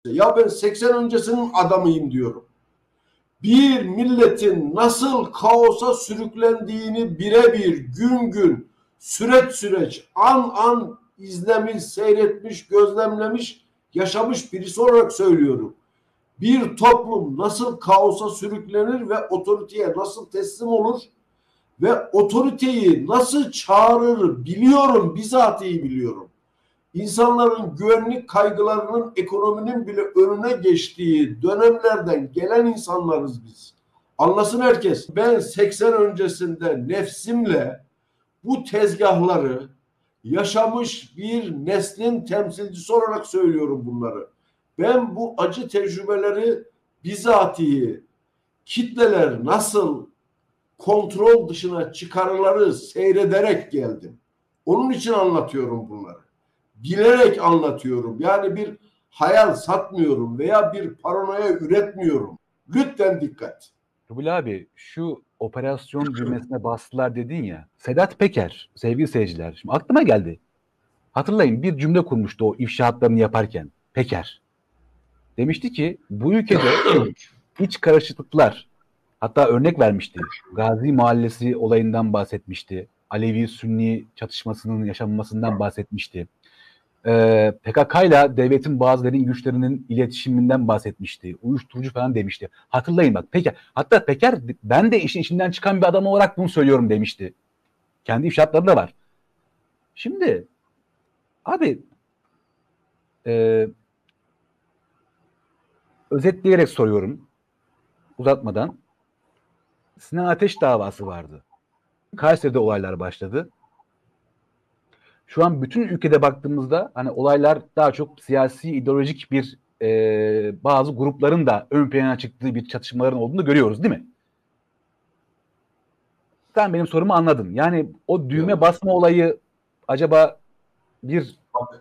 Ya ben 80 öncesinin adamıyım diyorum. Bir milletin nasıl kaosa sürüklendiğini birebir, gün gün, süreç süreç, an an izlemiş, seyretmiş, gözlemlemiş, yaşamış birisi olarak söylüyorum. Bir toplum nasıl kaosa sürüklenir ve otoriteye nasıl teslim olur ve otoriteyi nasıl çağırır biliyorum, bizatihi biliyorum. İnsanların güvenlik kaygılarının ekonominin bile önüne geçtiği dönemlerden gelen insanlarız biz. Anlasın herkes. Ben 80 öncesinde nefsimle bu tezgahları yaşamış bir neslin temsilcisi olarak söylüyorum bunları. Ben bu acı tecrübeleri bizatihi kitleler nasıl kontrol dışına çıkarıları seyrederek geldim. Onun için anlatıyorum bunları. Bilerek anlatıyorum. Yani bir hayal satmıyorum veya bir paranoya üretmiyorum. Lütfen dikkat. Kubil abi şu operasyon düğmesine bastılar dedin ya. Sedat Peker sevgili seyirciler. Şimdi aklıma geldi. Hatırlayın bir cümle kurmuştu o ifşaatlarını yaparken. Peker. Demişti ki bu ülkede iç karışıklıklar, hatta örnek vermişti. Gazi Mahallesi olayından bahsetmişti. Alevi-Sünni çatışmasının yaşanmasından bahsetmişti. PKK ile devletin bazı derin güçlerinin iletişiminden bahsetmişti. Uyuşturucu falan demişti. Hatırlayın bak Peker. Hatta Peker ben de işin içinden çıkan bir adam olarak bunu söylüyorum demişti. Kendi ifşaatları da var. Şimdi abi özetleyerek soruyorum uzatmadan. Sinan Ateş davası vardı. Kayseri'de olaylar başladı. Şu an bütün ülkede baktığımızda hani olaylar daha çok siyasi, ideolojik bir bazı grupların da ön plana çıktığı bir çatışmaların olduğunu görüyoruz değil mi? Sen benim sorumu anladın. Yani o düğme basma olayı acaba bir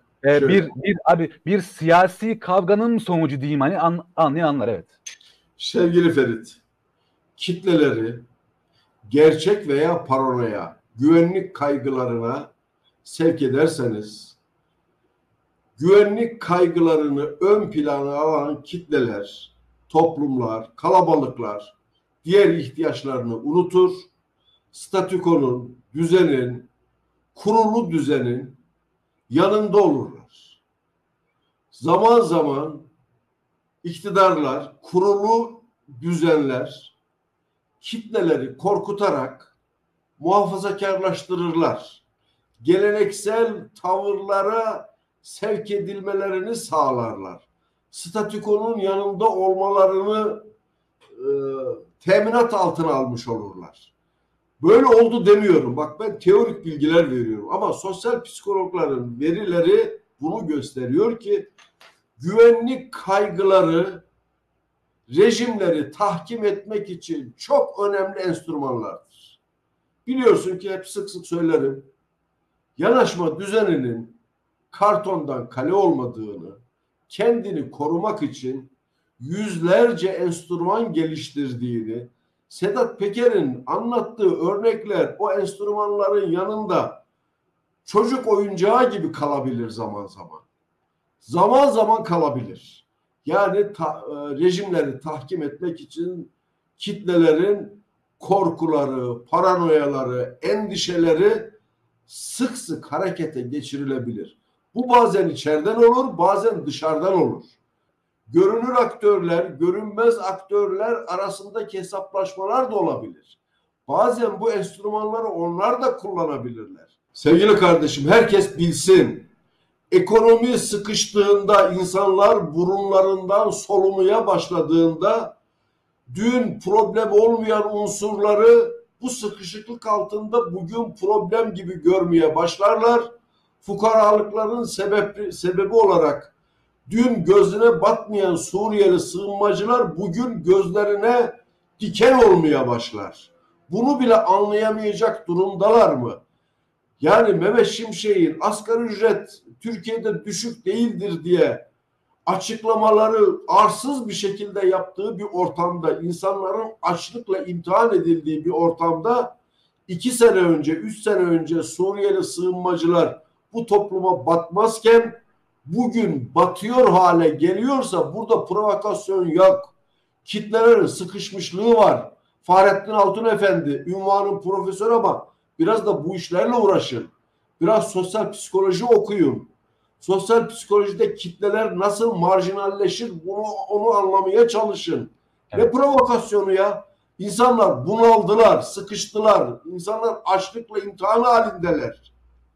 bir siyasi kavganın sonucu diyeyim hani anlayanlar evet. Sevgili Ferit, kitleleri gerçek veya paranoya, güvenlik kaygılarına sevk ederseniz, güvenlik kaygılarını ön plana alan kitleler, toplumlar, kalabalıklar diğer ihtiyaçlarını unutur, statükonun, düzenin, kurulu düzenin yanında olurlar. Zaman zaman iktidarlar, kurulu düzenler kitleleri korkutarak muhafazakarlaştırırlar. Geleneksel tavırlara sevk edilmelerini sağlarlar. Statükonun yanında olmalarını teminat altına almış olurlar. Böyle oldu demiyorum. Bak ben teorik bilgiler veriyorum ama sosyal psikologların verileri bunu gösteriyor ki güvenlik kaygıları rejimleri tahkim etmek için çok önemli enstrümanlardır. Biliyorsun ki hep sık sık söylerim. Yanaşma düzeninin kartondan kale olmadığını, kendini korumak için yüzlerce enstrüman geliştirdiğini, Sedat Peker'in anlattığı örnekler o enstrümanların yanında çocuk oyuncağı gibi kalabilir zaman zaman. Zaman zaman kalabilir. Yani rejimleri tahkim etmek için kitlelerin korkuları, paranoyaları, endişeleri sık sık harekete geçirilebilir. Bu bazen içeriden olur, bazen dışarıdan olur. Görünür aktörler, görünmez aktörler arasındaki hesaplaşmalar da olabilir. Bazen bu enstrümanları onlar da kullanabilirler. Sevgili kardeşim, herkes bilsin. Ekonomi sıkıştığında, insanlar burunlarından solumaya başladığında dün problem olmayan unsurları bu sıkışıklık altında bugün problem gibi görmeye başlarlar. Fukaralıkların sebebi olarak dün gözüne batmayan Suriyeli sığınmacılar bugün gözlerine diken olmaya başlar. Bunu bile anlayamayacak durumdalar mı? Yani Mehmet Şimşek'in asgari ücret Türkiye'de düşük değildir diye açıklamaları arsız bir şekilde yaptığı bir ortamda, insanların açlıkla imtihan edildiği bir ortamda 2 sene önce, 3 sene önce Suriyeli sığınmacılar bu topluma batmazken bugün batıyor hale geliyorsa burada provokasyon yok. Kitlelerin sıkışmışlığı var. Fahrettin Altun Efendi, ünvanın profesör ama biraz da bu işlerle uğraşın. Biraz sosyal psikoloji okuyun. Sosyal psikolojide kitleler nasıl marjinalleşir onu anlamaya çalışın. Evet. Ne provokasyonu ya? İnsanlar bunaldılar, sıkıştılar. İnsanlar açlıkla imtihan halindeler.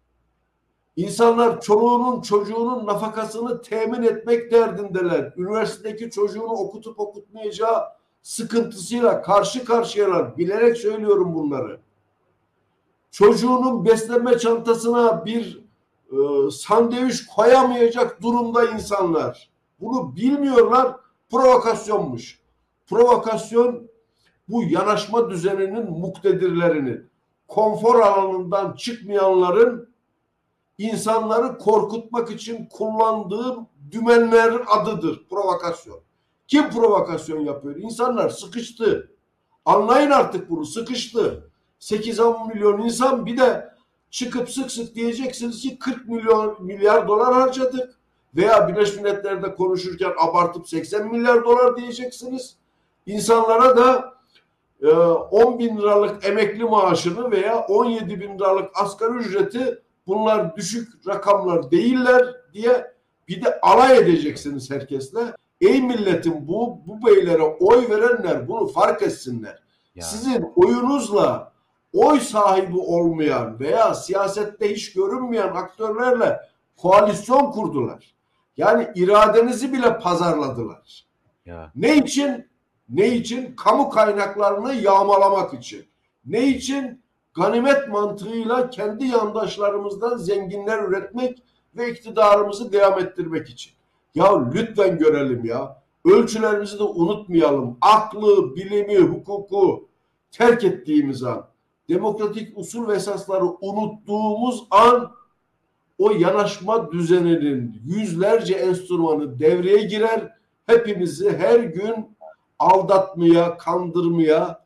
İnsanlar çoluğunun çocuğunun nafakasını temin etmek derdindeler. Üniversitedeki çocuğunu okutup okutmayacağı sıkıntısıyla karşı karşıyalar. Bilerek söylüyorum bunları. Çocuğunun beslenme çantasına bir sandviç koyamayacak durumda insanlar. Bunu bilmiyorlar. Provokasyonmuş. Provokasyon bu yanaşma düzeninin muktedirlerinin, konfor alanından çıkmayanların insanları korkutmak için kullandığım dümenlerin adıdır provokasyon. Kim provokasyon yapıyor? İnsanlar sıkıştı. Anlayın artık bunu, sıkıştı. 8-10 milyon insan, bir de çıkıp sık sık diyeceksiniz ki 40 milyar dolar harcadık. Veya Birleşmiş Milletler'de konuşurken abartıp 80 milyar dolar diyeceksiniz. İnsanlara da 10 bin liralık emekli maaşını veya 17 bin liralık asgari ücreti, bunlar düşük rakamlar değiller diye bir de alay edeceksiniz herkesle. Ey milletim, bu beylere oy verenler bunu fark etsinler. Ya. Sizin oyunuzla oy sahibi olmayan veya siyasette hiç görünmeyen aktörlerle koalisyon kurdular. Yani iradenizi bile pazarladılar. Ya. Ne için? Ne için? Kamu kaynaklarını yağmalamak için. Ne için? Ganimet mantığıyla kendi yandaşlarımızdan zenginler üretmek ve iktidarımızı devam ettirmek için. Ya lütfen görelim ya. Ölçülerimizi de unutmayalım. Aklı, bilimi, hukuku terk ettiğimiz an, demokratik usul ve esasları unuttuğumuz an o yanaşma düzeninin yüzlerce enstrümanı devreye girer. Hepimizi her gün aldatmaya, kandırmaya,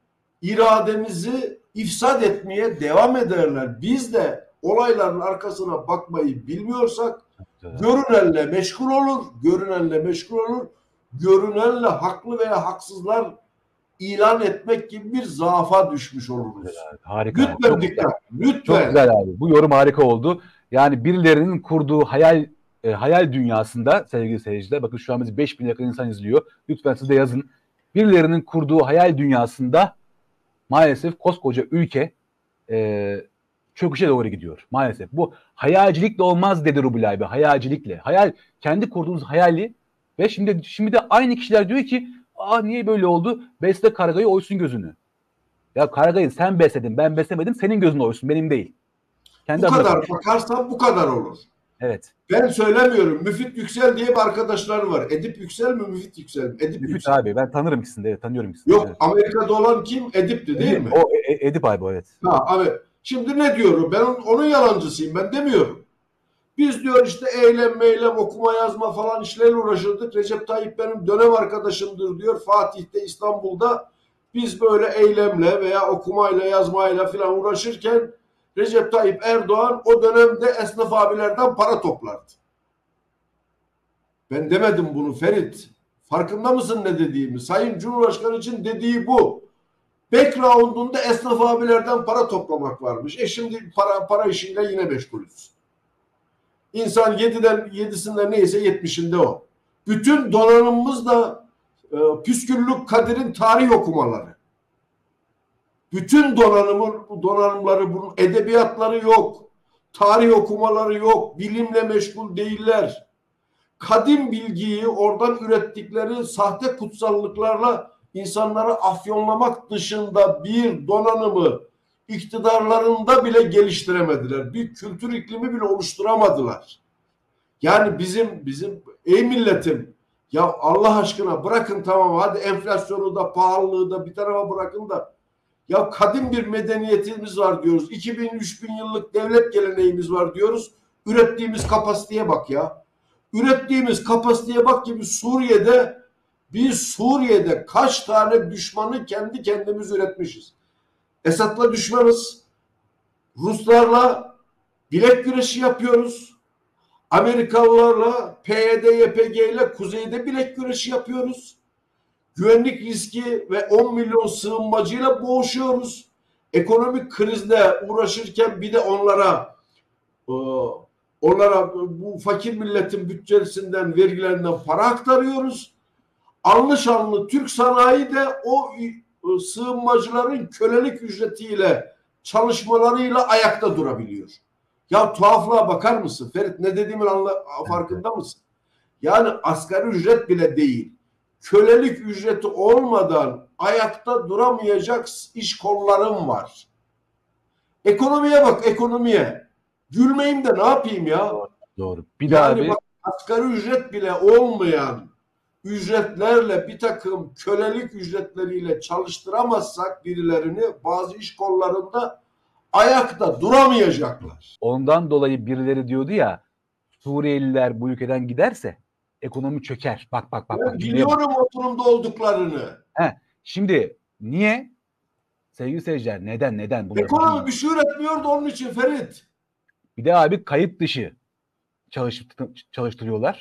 irademizi ifsad etmeye devam ederler. Biz de olayların arkasına bakmayı bilmiyorsak görünenle meşgul olur, görünenle haklı veya haksızlar ilan etmek gibi bir zaafa düşmüş oluruz. Harika. Lütfen çok dikkat. Güzel. Lütfen. Çok güzel abi. Bu yorum harika oldu. Yani birilerinin kurduğu hayal dünyasında sevgili seyirciler, bakın şu an bizi 5.000 yakın insan izliyor. Lütfen siz de yazın. Birilerinin kurduğu hayal dünyasında maalesef koskoca ülke çöküşe doğru gidiyor. Maalesef. Bu hayalcilikle olmaz dedi Rubi abi. Hayalcilikle. Hayal, kendi kurduğunuz hayali ve şimdi de aynı kişiler diyor ki niye böyle oldu? Besle kargayı, oysun gözünü. Ya kargayı sen besledin, ben beslemedim, senin gözün oysun, benim değil. Bu kadar bakarsan bu kadar olur. Evet. Ben söylemiyorum. Müfit Yüksel diye bir arkadaşlar var. Edip Yüksel mi, Müfit Yüksel mi? Müfit Yüksel. Abi ben tanırım ikisini de. Evet, tanıyorum ikisini. Yok, evet. Amerika'da olan kim? Edip'ti değil mi? O Edip abi, evet. Evet. Şimdi ne diyorum? Ben onun yalancısıyım. Ben demiyorum. Biz diyor işte eylem, okuma yazma falan işlerle uğraşırdık. Recep Tayyip benim dönem arkadaşımdır diyor. Fatih'te, İstanbul'da biz böyle eylemle veya okumayla, yazmayla falan uğraşırken Recep Tayyip Erdoğan o dönemde esnaf abilerden para toplardı. Ben demedim bunu Ferit. Farkında mısın ne dediğimi? Sayın Cumhurbaşkanı için dediği bu. Background'unda esnaf abilerden para toplamak varmış. Şimdi para işiyle yine meşgulüz. İnsan 7'sinde neyse 70'inde o. Bütün donanımımız da Püsküllük Kadir'in tarih okumaları. Bütün donanımları, bunun edebiyatları yok. Tarih okumaları yok. Bilimle meşgul değiller. Kadim bilgiyi oradan ürettikleri sahte kutsallıklarla insanları afyonlamak dışında bir donanımı iktidarlarında bile geliştiremediler. Bir kültür iklimi bile oluşturamadılar. Yani bizim ey milletim, ya Allah aşkına bırakın, tamam hadi enflasyonu da pahalılığı da bir tarafa bırakın da ya kadim bir medeniyetimiz var diyoruz. 2000-3000 yıllık devlet geleneğimiz var diyoruz. Ürettiğimiz kapasiteye bak ya. Ürettiğimiz kapasiteye bak ki biz Suriye'de kaç tane düşmanı kendi kendimiz üretmişiz. Esad'la düşmanız. Ruslarla bilek güreşi yapıyoruz. Amerikalılarla PYD, YPG ile kuzeyde bilek güreşi yapıyoruz. Güvenlik riski ve 10 milyon sığınmacıyla boğuşuyoruz. Ekonomik krizle uğraşırken bir de e, onlara bu fakir milletin bütçesinden, vergilerinden para aktarıyoruz. Anlı şanlı Türk sanayi de o sığınmacıların kölelik ücretiyle çalışmalarıyla ayakta durabiliyor. Ya tuhaflığa bakar mısın? Ferit, ne dediğimin farkında mısın? Yani asgari ücret bile değil. Kölelik ücreti olmadan ayakta duramayacak iş kollarım var. Ekonomiye bak, ekonomiye. Gülmeyeyim de ne yapayım ya? Doğru. Doğru. Bir daha Yani abi bak, asgari ücret bile olmayan ücretlerle bir takım kölelik ücretleriyle çalıştıramazsak birilerini bazı iş kollarında ayakta duramayacaklar. ondan dolayı birileri diyordu ya, Suriyeliler bu ülkeden giderse ekonomi çöker. Bak bak bak Ben bak, cümleye bak. biliyorum oturumda olduklarını. Şimdi niye? Sevgili seyirciler, neden bunları Ekonomi düşünün. bir şey üretmiyordu onun için Ferit. Bir de abi kayıt dışı çalıştırıyorlar.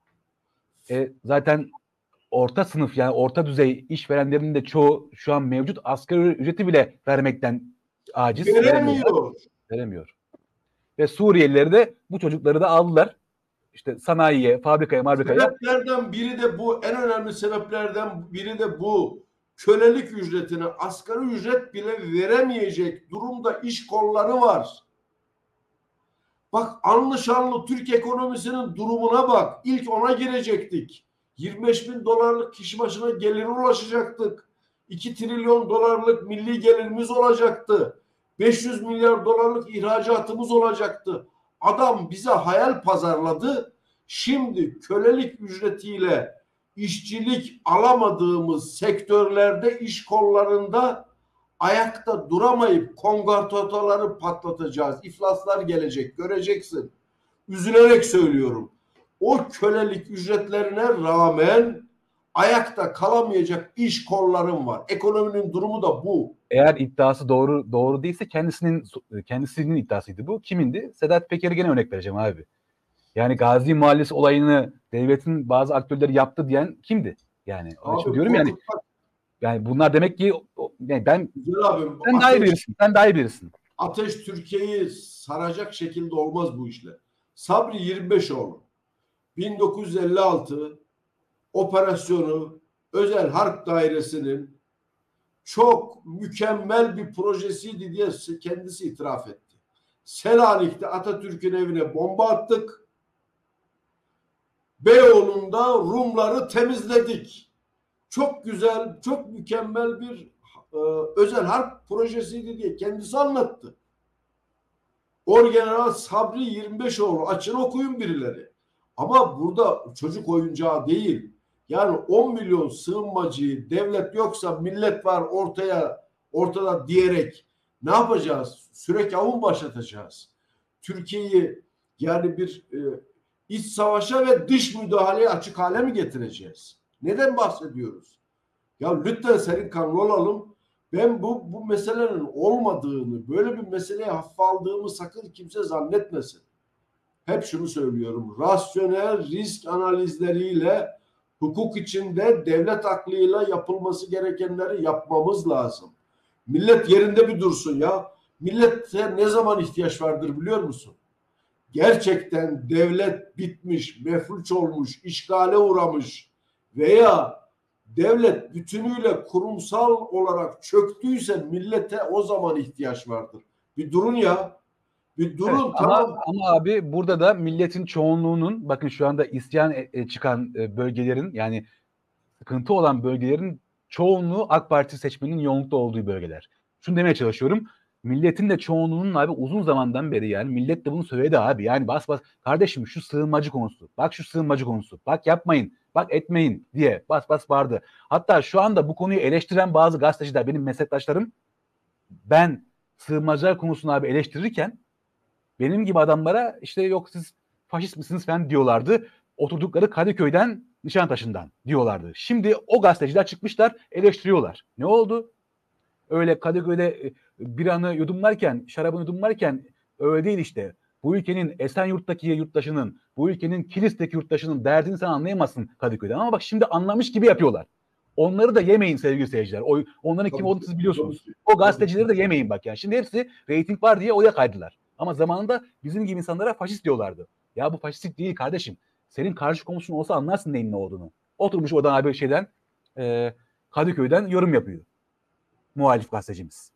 Zaten orta sınıf, yani orta düzey işverenlerin de çoğu şu an mevcut asgari ücreti bile vermekten aciz. Veremiyor. Veremiyor. Ve Suriyelileri de, bu çocukları da aldılar. İşte sanayiye, fabrikaya. Sebeplerden biri de bu. En önemli sebeplerden biri de bu. Kölelik ücretini asgari ücret bile veremeyecek durumda iş kolları var. Bak, anlı şanlı Türk ekonomisinin durumuna bak. İlk ona girecektik. 25 bin dolarlık kişi başına gelire ulaşacaktık. 2 trilyon dolarlık milli gelirimiz olacaktı. 500 milyar dolarlık ihracatımız olacaktı. Adam bize hayal pazarladı. Şimdi kölelik ücretiyle işçilik alamadığımız sektörlerde, iş kollarında ayakta duramayıp kongartotaları patlatacağız. İflaslar gelecek, göreceksin. Üzülerek söylüyorum. O kölelik ücretlerine rağmen ayakta kalamayacak iş kollarım var. Ekonominin durumu da bu. Eğer iddiası doğru değilse kendisinin iddiasıydı bu. Kimindi? Sedat Peker'e gene örnek vereceğim abi. Yani Gazi Mahallesi olayını devletin bazı aktörleri yaptı diyen kimdi? Yani onun için Abi diyorum yani, bunlar demek ki yani güzel abim, sen daha iyi bilirsin. Sen daha iyi bilirsin. Ateş Türkiye'yi saracak şekilde olmaz bu işler. Sabri 25oğlu 1956 operasyonu Özel Harp Dairesi'nin çok mükemmel bir projesiydi diye kendisi itiraf etti. Selanik'te Atatürk'ün evine bomba attık. Beyoğlu'nda Rumları temizledik. Çok güzel, çok mükemmel bir özel harp projesiydi diye kendisi anlattı. Orgeneral Sabri 25oğlu, açın okuyun birileri. Ama burada çocuk oyuncağı değil. Yani 10 milyon sığınmacıyı devlet yoksa millet var ortada diyerek ne yapacağız? Sürekli avun başlatacağız. Türkiye'yi yani bir iç savaşa ve dış müdahaleye açık hale mi getireceğiz? Neden bahsediyoruz? Ya lütfen serin kanlı olalım. Ben bu meselenin olmadığını, böyle bir meseleye hafife aldığımı sakın kimse zannetmesin. Hep şunu söylüyorum. Rasyonel risk analizleriyle, hukuk içinde devlet aklıyla yapılması gerekenleri yapmamız lazım. Millet yerinde bir dursun ya. Millete ne zaman ihtiyaç vardır biliyor musun? Gerçekten devlet bitmiş, mefluç olmuş, işgale uğramış veya devlet bütünüyle kurumsal olarak çöktüyse millete o zaman ihtiyaç vardır. Bir durun ya. Bir durun, Evet, tamam. ama abi burada da milletin çoğunluğunun, bakın şu anda isyan çıkan bölgelerin, yani sıkıntı olan bölgelerin çoğunluğu AK Parti seçmeninin yoğunlukta olduğu bölgeler. Şunu demeye çalışıyorum. Milletin de çoğunluğunun abi uzun zamandan beri, yani millet de bunu söyledi abi. Yani bas kardeşim, şu sığınmacı konusu. Bak şu sığınmacı konusu. Bak yapmayın. Bak etmeyin diye bas vardı. Hatta şu anda bu konuyu eleştiren bazı gazeteciler, benim meslektaşlarım, ben sığınmacılar konusunu abi eleştirirken benim gibi adamlara işte yok siz faşist misiniz falan diyorlardı. Oturdukları Kadıköy'den, Nişantaşı'ndan diyorlardı. Şimdi o gazeteciler çıkmışlar, eleştiriyorlar. Ne oldu? Öyle Kadıköy'de bir anı yudumlarken, şarabını yudumlarken öyle değil işte. Bu ülkenin Esenyurt'taki yurttaşının, bu ülkenin Kilis'teki yurttaşının derdini sen anlayamazsın Kadıköy'den. Ama bak şimdi anlamış gibi yapıyorlar. Onları da yemeyin sevgili seyirciler. Onların kim Tabii olduğunu ki, siz biliyorsunuz. tabii ki, O tabii gazetecileri ki. de yemeyin bak yani. Şimdi hepsi reyting var diye oya kaydılar. Ama zamanında bizim gibi insanlara faşist diyorlardı. Ya bu faşistlik değil kardeşim. Senin karşı komşun olsa anlarsın neyin ne olduğunu. Oturmuş oradan abi Kadıköy'den yorum yapıyor. Muhalif gazetecimiz.